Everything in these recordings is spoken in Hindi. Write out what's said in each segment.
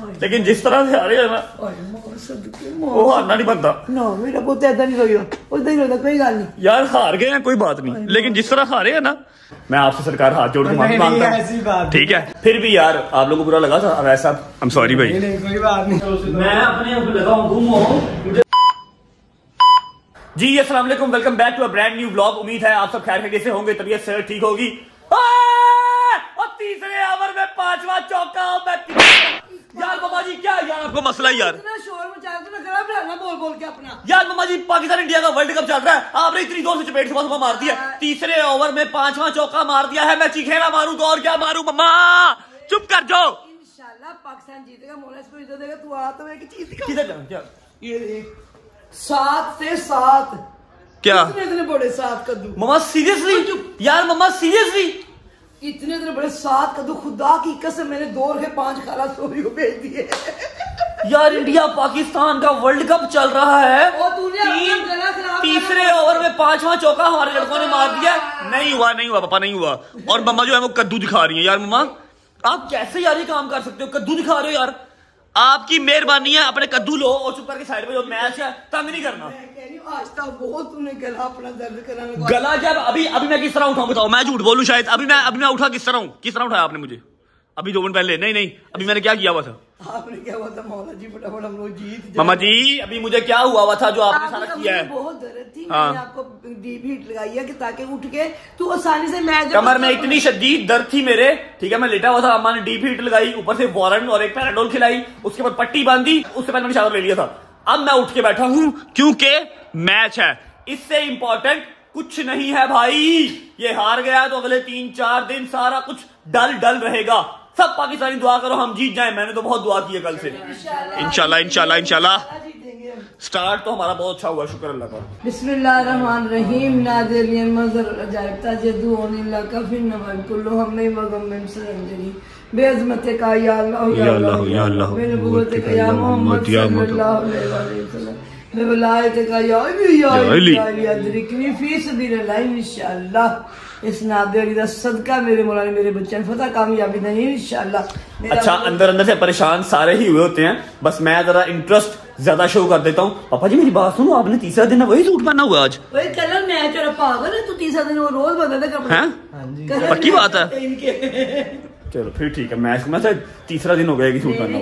लेकिन जिस तरह से हारे ना वो हारना नहीं बनता ना। मेरा पुत ऐसा नहीं रोएगा, उधर ही रोता, कोई गल नहीं यार। हार गए हैं कोई बात नहीं, लेकिन जिस तरह हारे हैं ना, मैं आपसे सरकार हाथ जोड़ के माफी मांगता हूँ, ठीक है। फिर भी यार आप लोगों को बुरा लगा था वैसा, आई एम सॉरी भाई। कोई बात नहीं, मैं अपने लगाऊं जी। अस्सलाम वालेकुम, welcome back to a brand new vlog. उम्मीद है आप सब खैर खैरियत से होंगे, तबीयत सेहत ठीक होगी। और तीसरे ओवर में 5वां चौका। यार मामा जी, क्या यार आपको मसला यार? शोर मचा दो ना, गला बोल बोल के अपना। यार मामा जी, पाकिस्तान इंडिया का वर्ल्ड कप चल रहा है, आपने इतनी जोर से चपेट सुबह सुबह मार दिया। तीसरे ओवर में 5वां चौका मार दिया है। मैं चीखे ना मारूं तो और क्या मारूं? मम्मा चुप कर जाओ। इंशाल्लाह पाकिस्तान जीतेगा, मोला इसको इज्जत देगा। तू आ तो एक चीज दिखा। किधर जाऊं? क्या ये देख, 7 से 7 क्या इतने बड़े 7 कद्दू। मम्मा सीरियसली यार, मम्मा सीरियसली इतने बड़े 7 कद्दू, खुदा की कसम मैंने 2 के 5 खाला सोरी को भेज दिए। यार इंडिया पाकिस्तान का वर्ल्ड कप चल रहा है, तीसरे ओवर में 5वां चौका हमारे लड़कों ने मार दिया। नहीं हुआ नहीं हुआ पापा, नहीं हुआ। और मम्मा जो है वो कद्दू दिखा रही है। यार मम्मा आप कैसे यार ये काम कर सकते हो? कद्दू दिखा रहे हो यार, आपकी मेहरबानी है। अपने कद्दू लो और चुप करके साइड पे जो मैच है तंग नहीं करना। आज तक बहुत तूने गला अपना दर्द कराने गला जब अभी मैं किस तरह उठाऊं बताओ? मैं झूठ बोलूं शायद? अभी मैं उठा किस तरह उठाया आपने मुझे अभी 2 मिनट पहले? नहीं अभी मैंने क्या किया हुआ था? आपने क्या हुआ था मौला जी? फटाफट हम लोग जीत। मामा जी अभी मुझे क्या हुआ था जो आपने सारा किया है? बहुत दर्द थी। हाँ। मैंने आपको डीप हीट लगाई है कि ताकि उठ के तू आसानी से मैच। कमर में इतनी शदीद दर्द थी मेरे, ठीक है। मैं लेटा हुआ था, अम्मा ने डीप हीट लगाई, ऊपर से वारन और एक पैराडोल खिलाई, उसके बाद पट्टी बांधी, उससे पहले मैंने शावर ले लिया था। अब मैं उठ के बैठा हूं क्योंकि मैच है। इससे इंपॉर्टेंट कुछ नहीं है भाई। ये हार गया तो अगले 3-4 दिन सारा कुछ डल रहेगा। सब पाकिस्तानी दुआ करो हम जीत जाएं। मैंने तो बहुत दुआ की है कल से। इंशाल्लाह स्टार्ट तो हमारा बहुत अच्छा हुआ, शुक्र अल्लाह का। बिस्मिल्लाहिर्रहमानिर्रहीम। नादिरियन मज़र अजाइबता जदूनिल्ला कफिन नवल कुल्लु हम्मे वगम मिन सरंजरी बेअज़मत का या अल्लाह या अल्लाह या अल्लाह बेनबुवत का या मोहम्मद सल्लल्लाहु अलैहि वसल्लम बेवलायत का या अली अदरिकनी फी सबिलिल्लाह इंशाअल्लाह। इस नादिरी दा सदका मेरे मौला ने मेरे बच्चे ने फतह कामयाबी देनी इंशाअल्लाह। अच्छा अंदर से परेशान सारे ही हुए होते हैं, बस मैं जरा इंटरेस्ट ज्यादा शो कर देता हूँ। पापा जी मेरी बात सुनो, आपने तीसरा दिन वही सूट पहना हुआ आज? वही कलर मैच और पागल है तू, तीसरा दिन वो रोज बदलते कपड़े। पक्की बात है? चलो फिर ठीक है। मैच में से तीसरा दिन हो गया कि सूट पहना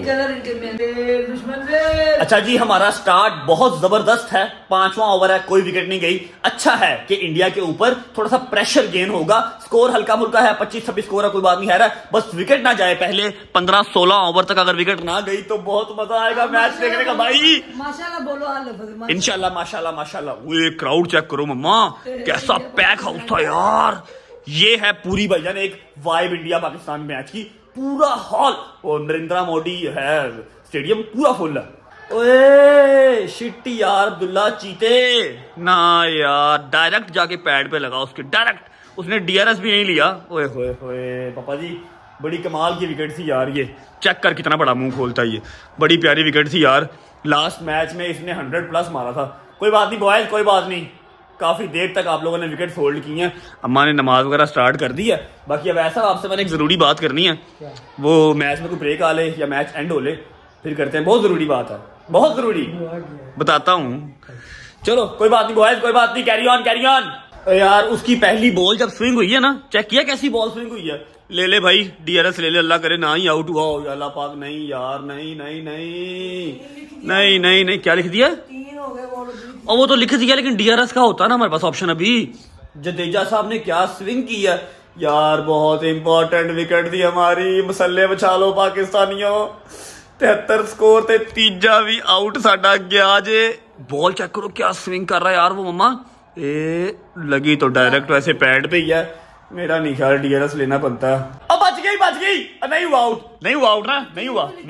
हुआ। अच्छा जी हमारा स्टार्ट बहुत जबरदस्त है। 5वां ओवर है, कोई विकेट नहीं गई। अच्छा है कि इंडिया के ऊपर थोड़ा सा प्रेशर गेन होगा। स्कोर हल्का फुल्का है, 25-26 स्कोर है, कोई बात नहीं है। बस विकेट ना जाए पहले 15-16 ओवर तक। अगर विकेट ना गई तो बहुत मजा आएगा मैच देखने का भाई। माशाल्लाह बोलो। इंशाल्लाह माशाल्लाह। वो क्राउड चेक करो मम्मा, कैसा पैक हाउस था यार। ये है पूरी भाईजान एक वाइब इंडिया पाकिस्तान मैच की। पूरा हॉल और नरेंद्र मोदी है स्टेडियम पूरा फुल है। ओए शिट यार अब्दुल्ला चीते ना यार, डायरेक्ट जाके पैड पे लगा उसके, डायरेक्ट। उसने डीआरएस भी नहीं लिया। ओए होए होए पापा जी बड़ी कमाल की विकेट थी यार। ये चेक कर कितना बड़ा मुंह खोलता है, ये बड़ी प्यारी विकेट थी यार। लास्ट मैच में इसने 100+ मारा था। कोई बात नहीं बॉयज, कोई बात नहीं। काफी देर तक आप लोगों ने विकेट होल्ड की हैं। अम्मा ने नमाज वगैरह स्टार्ट कर दी है। बाकी अब ऐसा आपसे मैंने एक जरूरी बात करनी है। वो मैच में कोई ब्रेक आ ले या मैच एंड हो ले फिर करते हैं। बहुत जरूरी बात है, बहुत जरूरी बताता हूँ। चलो कोई बात नहीं बॉयज, कोई बात नहीं। Carry on. यार उसकी पहली बॉल जब स्विंग हुई है ना, चेक किया कैसी बॉल स्विंग हुई है? ले भाई डीआरएस ले, अल्लाह करे ना ही आउट हुआ हो। अल्लाह पाक नहीं यार, नहीं। क्या लिख दिया? और वो तो लिख दिया, लेकिन डीआरएस का होता ना हमारे पास ऑप्शन। अभी जडेजा साहब ने क्या स्विंग की है यार, बहुत इंपॉर्टेंट विकेट थी हमारी। मसले बचा लो पाकिस्तानियों। 73 स्कोर थे, तीजा भी आउट साडा गया जे। बॉल चेक करो क्या स्विंग कर रहा है यार वो मम्मा। लगी तो डायरेक्ट वैसे पैड पे ही है। मेरा नहीं ख्याल डीआरएस लेना बनता है। अब बच गई। नहीं हुआ आउट ना, नहीं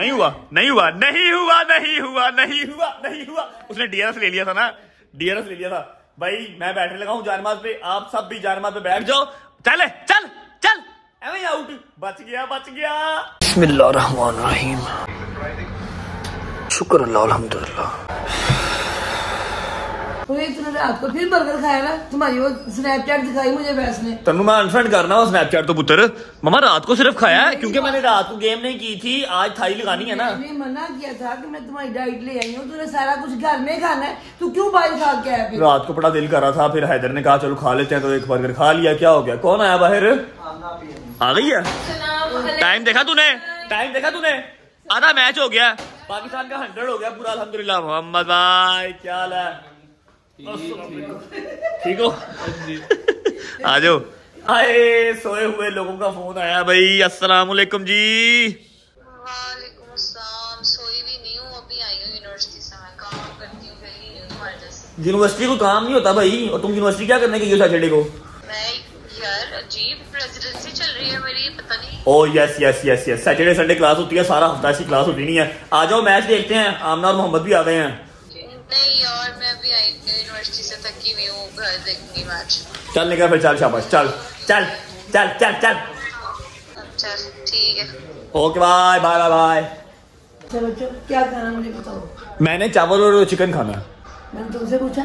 हुआ। उसने डीआरएस ले लिया था ना, भाई। मैं बैठने लगा हूँ जानमाज पे, आप सब भी जानमाज पे बैठ जाओ। चल एवं आउट। बच गया। बिस्मिल्लाहिर्रहमानिर्रहीम, शुक्र अल्लाह अल्हम्दुलिल्लाह। तूने रात को फिर बर्गर खाया ना, तुम्हारी वो स्नैपचैट दिखाई मुझे वैस ने। तनु मैं अनफ्रेंड करना हो स्नैपचैट तो पुत्र। मम्मा रात को सिर्फ खाया है क्योंकि मैंने रात को गेम नहीं की थी, आज थाई लगानी है ना। मैंने मना किया था कि मैं तुम्हारी डाइट ले आई हूँ, तूने सारा कुछ घर में खाना है, तू क्यों बाहर खा के आया? फिर रात को बड़ा दिल कर रहा था, फिर हैदर ने कहा चलो खा लेते हैं, तो एक बर्गर खा लिया। क्या हो गया? कौन आया बाहर? आ गई है। टाइम देखा तूने? टाइम देखा तूने? आधा मैच हो गया, पाकिस्तान का 100 हो गया पूरा। अल्हम्दुलिल्लाह। मोहम्मद भाई क्या हाल है? ठीक हो? आ जाओ। आए सोए हुए लोगों का फोन आया भाई। अस्सलाम वालेकुम जी। वालेकुम अस्सलाम। सोई भी नहीं हूँ, अभी आई हूँ यूनिवर्सिटी से। मैं काम करती हूँ, गई नहीं हूँ तुम्हारे जैसे। यूनिवर्सिटी को काम नहीं होता भाई, और तुम यूनिवर्सिटी क्या करने गई हो सैटरडे को? मैं यार अजीब रेजिडेंसी चल रही है मेरी, पता नहीं। Oh yes yes yes yes, Saturday Sunday class होती है, सारा हफ्ता ऐसी क्लास होती नहीं है। आ जाओ मैच देखते हैं। आमना और मोहम्मद भी आ गए हैं। नहीं यार मैं अभी आई यूनिवर्सिटी से, थकी हुई हूँ, घर देखूंगी मैच। चल निकल फिर, चल शाबाश, चल चल चल चल चल। चल ठीक है, okay bye bye bye bye. चलो क्या खाना मुझे बताओ। मैंने चावल और चिकन खाना है। मैंने तुमसे पूछा।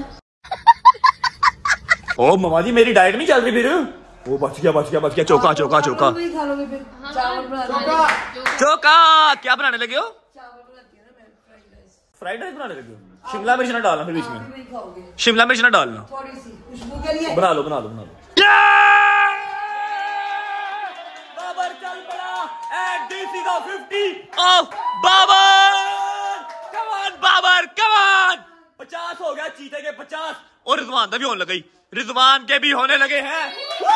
ओ ममा जी मेरी डाइट नहीं चल रही फिर। वो बच गया बच गया बच गया। चौका चौका चौका वही खा लोगे फिर। चावल बना चौका। क्या बनाने लगे हो? चावल बनाती है ना मैं, फ्राइड राइस। फ्राइड राइस बनाने लगे हो? शिमला मिर्च ना डालना फिर बीच में। वही खाओगे शिमला मिर्च ना डालना, थोड़ी सी खुशबू के लिए। बना लो बना लो बना लो। बाबर चल पड़ा एट डीसी का 50 of Babar. Come on Babar come on. 50 हो गया, चीते के 50। और रिजवान का भी होने लगी, रिजवान के भी होने लगे हैं।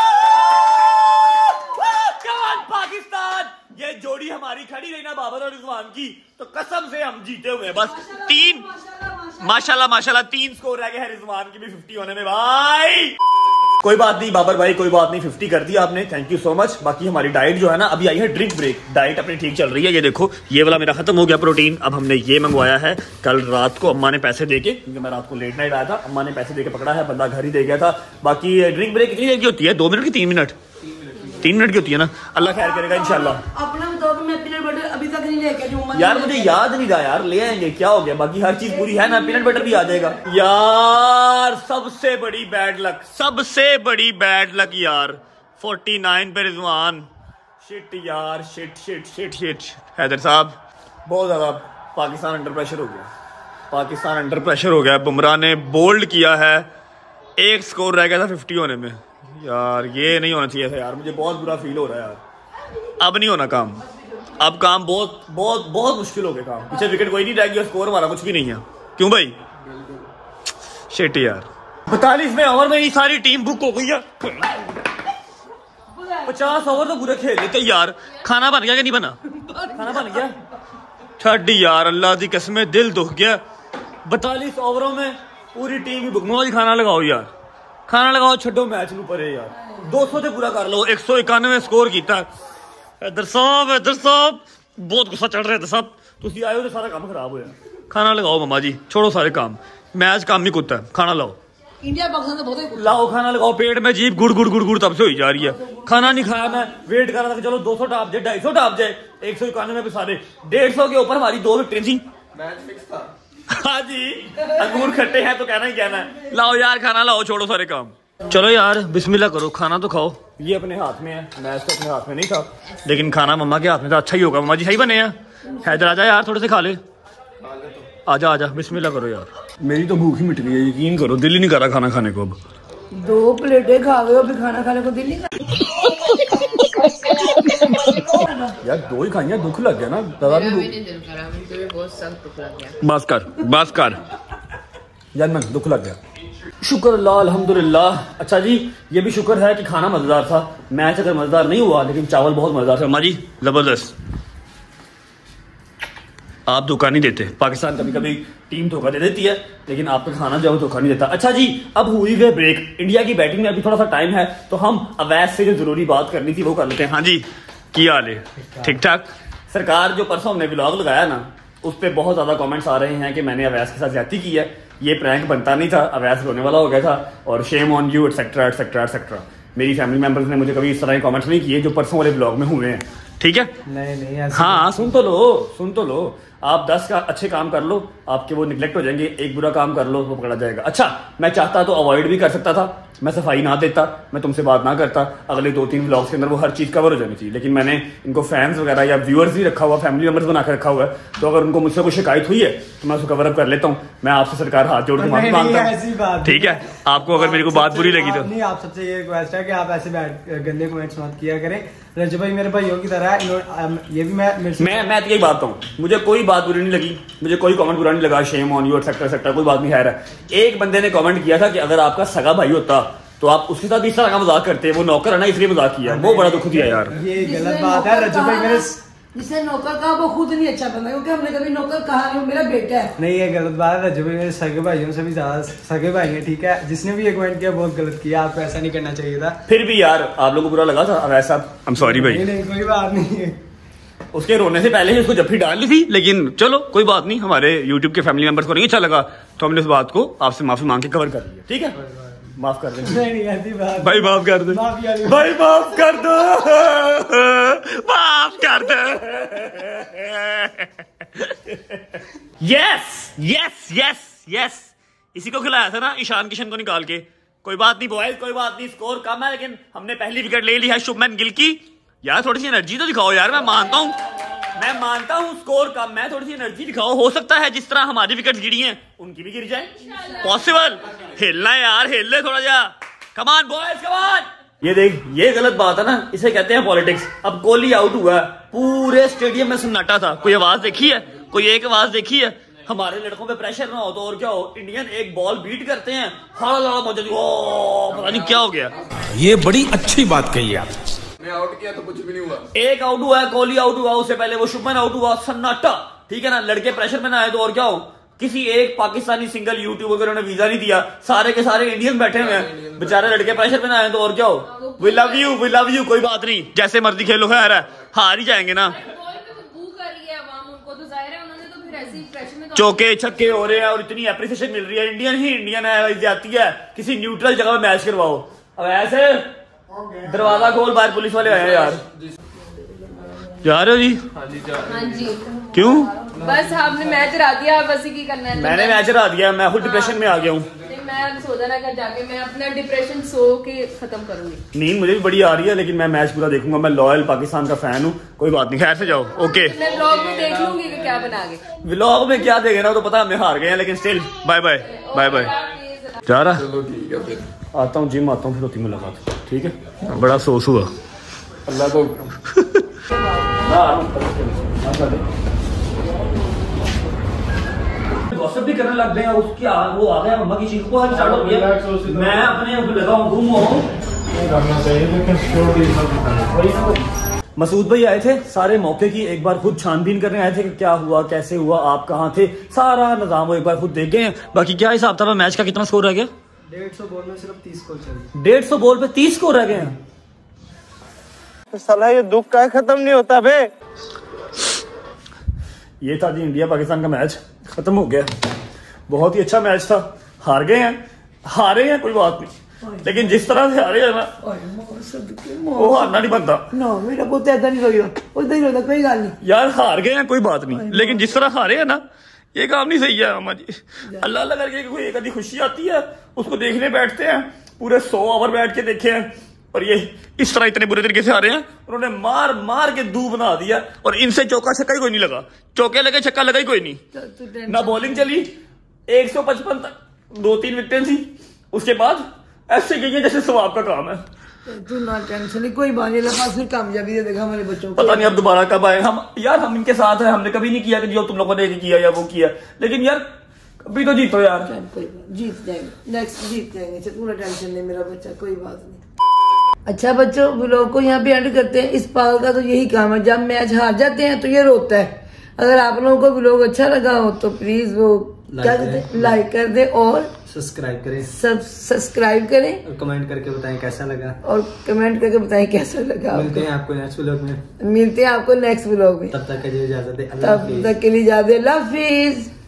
Come on Pakistan. ये जोड़ी हमारी खड़ी रही ना बाबर और रिजवान की, तो कसम से हम जीते हुए हैं। बस 3 माशाल्लाह माशाल्लाह 3 स्कोर रह गए हैं रिजवान की भी 50 होने में भाई। कोई बात नहीं बाबर भाई, कोई बात नहीं, 50 कर दिया आपने, थैंक यू सो मच। बाकी हमारी डाइट जो है ना, अभी आई है ड्रिंक ब्रेक। डाइट अपनी ठीक चल रही है। ये देखो ये वाला मेरा खत्म हो गया प्रोटीन। अब हमने ये मंगवाया है कल रात को अम्मा ने पैसे देके, क्योंकि मैं रात को लेट नाइट आया था, अम्मा ने पैसे देके पकड़ा है, बंदा घर ही दे गया था। बाकी ड्रिंक ब्रेक कितनी देर की होती है? 2 मिनट की 3 मिनट? 3 मिनट की होती है ना। अल्लाह खैर करेगा इंशाल्लाह। अपना बताओ कि मैं पीनट बटर अभी तक नहीं लेके जो यार मुझे याद नहीं रहा यार, ले आएंगे, क्या हो गया? बाकी हर चीज पूरी है ना, पीनट बटर भी आ जाएगा। यार सबसे बड़ी बैड लक, सबसे बड़ी बैड लक यार। 49 पे रिजवान। शिट यार, shit shit shit shit. Haider साहब बहुत ज्यादा पाकिस्तान अंडर प्रेशर हो गया, पाकिस्तान अंडर प्रेशर हो गया। बुमराह ने बोल्ड किया है, 1 स्कोर रह गया था 50 होने में। यार ये नहीं होना चाहिए था यार, मुझे बहुत बुरा फील हो रहा है यार। अब नहीं होना काम, अब काम बहुत बहुत बहुत मुश्किल हो गया काम। पीछे विकेट कोई नहीं रह गया, स्कोर हमारा कुछ भी नहीं है। क्यों भाई? शिट यार। 42वें ओवर में ही सारी टीम बुक हो गई है। 50 ओवर तो पूरे खेल लेते यार। खाना बन गया कि नहीं बना? खाना बन गया। छड़ यार, अल्लाह की कसम दिल दुख गया। 42 ओवरों में पूरी टीम ही बुक। मौज खाना लगाओ यार, खाना लगाओ, छो मैच नू परे यार। 200 से पूरा कर लो। 191 स्कोर किया। इधर साहब बहुत गुस्सा चढ़ रहा है साहब। तुसी आए हो तो सारा काम खराब होया। खाना लगाओ मम्मा जी, छोड़ो सारे काम, मैच काम ही कुत्ता है। खाना लाओ, इंडिया पाकिस्तान तो बहुत लाओ खाना लगाओ। पेट में जीभ गुड़ गुड़ गुड़ गुड़ तब से हो जा रही है। खाना नहीं खाया, मैं वेट कर रहा था कि चलो 200 टाप जाए, 250 टाप जाए। 191 पे सारे 150 के ऊपर हमारी 2 विकेट थी। मैच फिक्स था। हाँ जी, अंगूर खट्टे हैं तो कहना ही कहना है। लाओ यार खाना लाओ, छोड़ो सारे काम। चलो यार बिस्मिल्लाह करो, खाना तो खाओ। ये अपने हाथ में है, मैच तो अपने हाथ में नहीं था, लेकिन खाना मम्मा के हाथ में था। अच्छा ही होगा, मम्मा जी सही बने हैं। हैदर आजा यार, थोड़े से खा ले। आजा आजा, बिस्मिल्लाह करो यार। मेरी तो भूख ही मिट गई है, यकीन करो, दिल ही नहीं कर रहा खाना खाने को। अब 2 प्लेटें खा गए हो, फिर खाना खाने को दिल नहीं कर यार 2 ही खाइए, दुख लग गया ना दादा भी। बस कर बस कर यार, मैं दुख लग गया। शुक्र अल्लाह, अल्हम्दुलिल्लाह। अच्छा जी, ये भी शुक्र है कि खाना मजेदार था। मैच अगर मजेदार नहीं हुआ, लेकिन चावल बहुत मजेदार थे अम्मा जी, जबरदस्त। आप धोखा नहीं देते। पाकिस्तान कभी कभी टीम धोखा दे देती है, लेकिन आपका खाना जो है धोखा नहीं देता। अच्छा जी, अब हुई है ब्रेक। इंडिया की बैटिंग में अभी थोड़ा सा टाइम है, तो हम अवैस से जो जरूरी बात करनी थी वो कर लेते हैं। हाँ जी, क्या हाल है? ठीक ठाक। सरकार जो परसों हमने व्लॉग लगाया ना, उस पर बहुत ज्यादा कमेंट्स आ रहे हैं कि मैंने अवैस के साथ ज्यादती की है, ये प्रैंक बनता नहीं था, अवैस रोने वाला हो गया था, और shame on you etcetera etcetera etcetera. मेरी फैमिली मेंबर्स ने मुझे कभी इस तरह के कमेंट्स नहीं किए जो परसों वाले ब्लॉग में हुए हैं। ठीक है? नहीं हाँ सुन तो लो, सुन तो लो। आप 10 का अच्छे काम कर लो, आपके वो निगलेक्ट हो जाएंगे, एक बुरा काम कर लो वो पकड़ा जाएगा। अच्छा, मैं चाहता तो अवॉइड भी कर सकता था, मैं सफाई ना देता, मैं तुमसे बात ना करता, अगले 2-3 व्लॉग्स के अंदर वो हर चीज कवर हो जानी चाहिए, लेकिन मैंने इनको फैंस वगैरह या व्यूअर्स भी रखा हुआ, फैमिली मेंबर्स बना के रखा हुआ है, तो अगर उनको मुझसे कोई शिकायत हुई है तो मैं उसको कवर अप कर लेता हूँ। मैं आपसे सरकार हाथ जोड़ के माफी मांगता हूँ, ठीक है? आपको अगर मेरे को बात बुरी लगी तो नहीं, आप सबसे ये रिक्वेस्ट है कि आप ऐसे गंदे कमेंट्स मत किया करें। रज्जू भाई मेरे भाइयों की तरह ये भी मैं यही बात हूँ, मुझे कोई बात बुरी नहीं लगी, मुझे कोई कमेंट बुरा नहीं लगा, शेम ऑन यू एक्सेट्रा कोई बात नहीं है। एक बंदे ने कमेंट किया था कि अगर आपका सगा भाई होता तो आप उसके साथ इस तरह का मजाक करते, वो नौकर है ना इसलिए मजाक किया, वो बड़ा दुख दिया यार। ये गलत बात है रज्जू भाई, मेरे जिसने नौकर कहा वो खुद नहीं अच्छा बना, क्योंकि हमने कभी नौकर कहा नहीं, मेरा बेटा है। नहीं, ये गलत बात है रज्जू भाई, मेरे सगे भाइयों से भी ज्यादा सगे भाई हैं, ठीक है? जिसने भी ये कमेंट किया बहुत गलत किया, आपको ऐसा नहीं करना चाहिए था। फिर भी यार आप लोगों को बुरा लगा था वैसा, आई एम सॉरी भाई। नहीं, कोई बात नहीं है। उसके रोने से पहले ही उसको जफ्फी डाल ली थी, लेकिन चलो कोई बात नहीं, हमारे यूट्यूब के फैमिली मेंबर्स को नहीं अच्छा लगा तो हमने इस बात को आपसे माफी मांग के कवर कर लिया, ठीक है? माफ कर दे भाई, माफ कर दे भाई, माफ कर दो, माफ कर दो। यस यस यस यस, इसी को खिलाया था ना ईशान किशन को निकाल के। कोई बात नहीं बॉयज, कोई बात नहीं, स्कोर कम है लेकिन हमने पहली विकेट ले ली है शुभमन गिल की। यार थोड़ी सी एनर्जी तो दिखाओ यार, मैं मानता हूँ स्कोर कम है, थोड़ी सी एनर्जी दिखाओ। हो सकता है जिस तरह हमारी विकेट गिरी हैं उनकी भी गिर जाए, पॉसिबल। हिलना यार, हिल ले थोड़ा जा, come on boys, come on. ये देख, ये गलत बात है ना, इसे कहते हैं पॉलिटिक्स। अब कोहली आउट हुआ, पूरे स्टेडियम में सन्नाटा था, कोई आवाज देखी है? कोई एक आवाज देखी है? हमारे लड़कों पे प्रेशर ना हो तो और क्या हो, इंडियन एक बॉल बीट करते हैं, पता नहीं क्या हो गया। ये बड़ी अच्छी बात कही आप। मैं आउट किया तो कुछ भी नहीं हुआ। एक आउट हुआ है, कोहली आउट हुआ, उससे पहले वो शुभमन आउट हुआ, सन्नाटा, ठीक है ना? लड़के प्रेशर में ना आए तो और क्या हो। किसी एक पाकिस्तानी सिंगल यूट्यूबर को उन्होंने वीजा नहीं दिया, सारे के सारे इंडियन बैठे हुए हैं, बेचारे लड़के प्रेशर में ना आए तो और क्या हो। वी लव यू, कोई बात नहीं, जैसे मर्जी खेलो, खैर है, हार ही जाएंगे ना। चौके छक्के हो रहे हैं और इतनी एप्रिसिएशन मिल रही है, इंडियन ही इंडियन है, जाती है, किसी न्यूट्रल जगह में मैच करवाओ। अब ऐसे दरवाजा खोल, बाहर पुलिस वाले आए यार। जा रहे हो जी? हाँ जी। क्यों? बस आपने मैच हरा दिया, बस ही करना है। मैंने मैच हरा दिया, मैं खुद डिप्रेशन में आ गया हूँ। मैं सो जाना घर जाके, मैं अपना डिप्रेशन सो के खत्म करूंगी। नींद मुझे भी बड़ी आ रही है, लेकिन मैं मैच पूरा देखूंगा, मैं लॉयल पाकिस्तान का फैन हूँ। कोई बात नहीं, खैर से जाओ, ओके। मैं व्लॉग में देख लूंगी कि क्या बनागे। व्लॉग में क्या देखे ना, तो पता हमें हार गए हैं, लेकिन still bye bye bye bye. जा रहा, चलो ठीक है, फिर आता हूँ, जिम आता हूँ, फिर होती मुलाकात, ठीक है? बड़ा सोच हुआ, अल्लाह को गॉसिप भी करने लग गए हैं। उसकी वो आ गया मम्मा की चीख को स्टार्ट हो गया, मैं अपने लगा हूँ घूमो। मसूद भाई आए थे सारे मौके की एक बार खुद छानबीन करने आए थे कि क्या हुआ, कैसे हुआ, आप कहाँ थे, सारा निजाम वो एक बार खुद देख गए हैं। बाकी क्या हिसाब था मैच का, कितना स्कोर रह गया? 150 बॉल में सिर्फ 30 स्कोर चले। 150 बॉल पे 30 स्कोर रह गए हैं। साला ये दुख का खत्म नहीं होता बे। ये था जी इंडिया पाकिस्तान का मैच, खत्म हो गया। बहुत ही अच्छा मैच था, हार गए हैं, हारे हैं कोई बात नहीं, लेकिन जिस तरह से हारे हैं ना, वो हारना नहीं बनता। मेरा पुत ऐसा नहीं रोएगा, उधर ही रोता, कोई गल नहीं यार, हार गए हैं कोई बात नहीं, लेकिन जिस तरह हारे हैं ना, ये काम नहीं सही है अम्मा जी। अल्लाह अल्लाह करके कोई एक आधी खुशी आती है, उसको देखने बैठते हैं, पूरे 100 ओवर बैठ के देखे हैं, और ये इस तरह इतने बुरे तरीके से हारे हैं। उन्होंने मार मार के दू बना दिया, और इनसे चौका छक्का ही कोई नहीं लगा, चौके लगे छक्का लगा ही कोई नहीं, ना बॉलिंग चली। 155 तक 2-3 विकेटें थी, उसके बाद ऐसे गई है जैसे सवाब का काम है। तू ना टेंशन नहीं, कोई बात नहीं, पास फिर कामयाबी दे देगा हमारे बच्चों को। पता नहीं अब दोबारा कब आए हम यार, हम इनके साथ हैं, हमने कभी नहीं किया कि जो तुम लोगों ने किया या वो किया, लेकिन यार अभी तो जीतो यार, जीत जाएंगे, नेक्स्ट जीत जाएंगे, पूरा टेंशन नहीं मेरा बच्चा, कोई बात नहीं। अच्छा बच्चों, व्लॉग को यहाँ पे एंड करते हैं। इस पागल का तो यही काम है, जब मैच हार जाते हैं तो ये रोता है। अगर आप लोगों को व्लॉग अच्छा लगा हो तो प्लीज वो क्या कहते हैं, लाइक कर दे और सब्सक्राइब करें, सब्सक्राइब करें और कमेंट करके बताएं कैसा लगा, और कमेंट करके बताएं कैसा लगा। मिलते हैं आपको नेक्स्ट व्लॉग में, मिलते हैं आपको नेक्स्ट व्लॉग में, तब तक के लिए इजाजत दें, तब तक के लिए इजाजत, अल्लाह हाफिज।